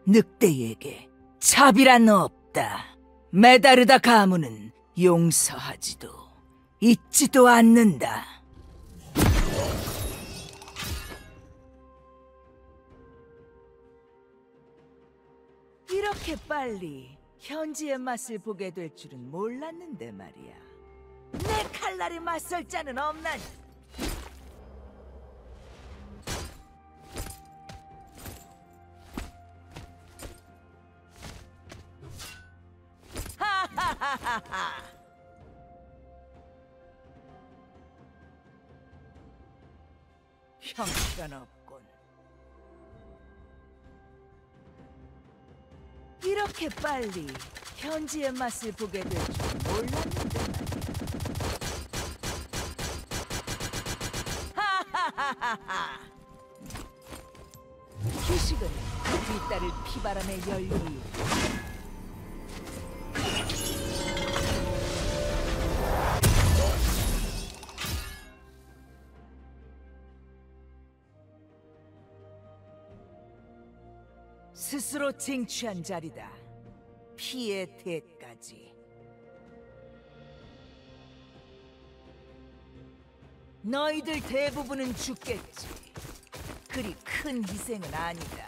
늑대에게 자비란 없다. 메다르다 가문은 용서하지도 잊지도 않는다. 이렇게 빨리 현지의 맛을 보게 될 줄은 몰랐는데 말이야. 내 칼날에 맞설 자는 없나니? 하하하하하! 형편없군. 이렇게 빨리 현지의 맛을 보게 될 줄 몰랐는데 말이야. 하하하하하! 휴식은 뒷다를 피바람에 열리. 스스로 쟁취한 자리다. 피의 대까지. 너희들 대부분은 죽겠지. 그리 큰 희생은 아니다.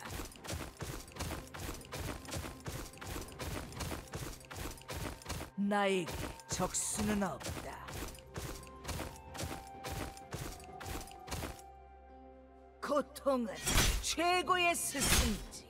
나에게 적수는 없다. 고통은 최고의 스승이지.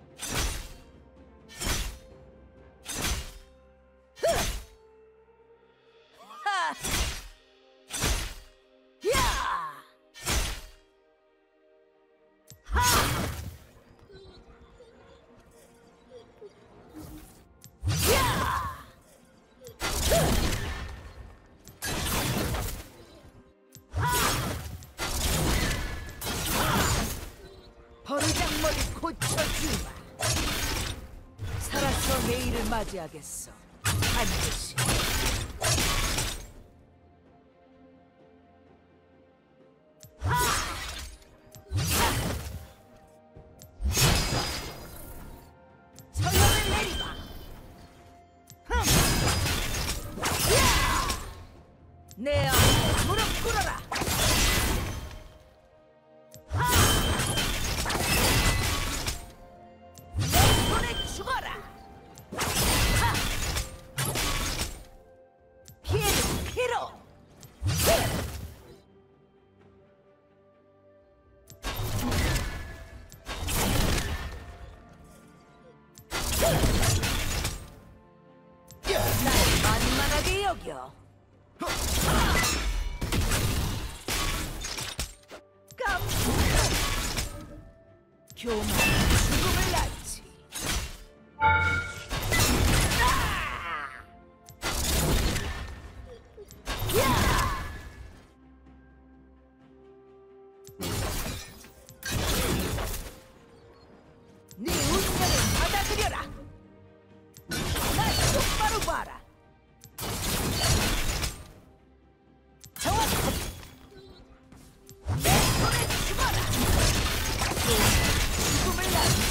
버르장머리 고쳐주마. 살아서 내일을 맞이하겠어. 반드시. 서열을 내리마. 내 앞에 무릎 꿇어라. 날 만만하게 여겨. 교만한 죽음을 낳지. 네 운명을 받아들여라. 날 똑바로 봐라. 정확하게 내 손에 죽어라. 죽음을 낳지.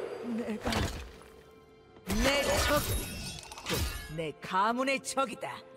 내가 내 적, 곧 내 가문의 적이다.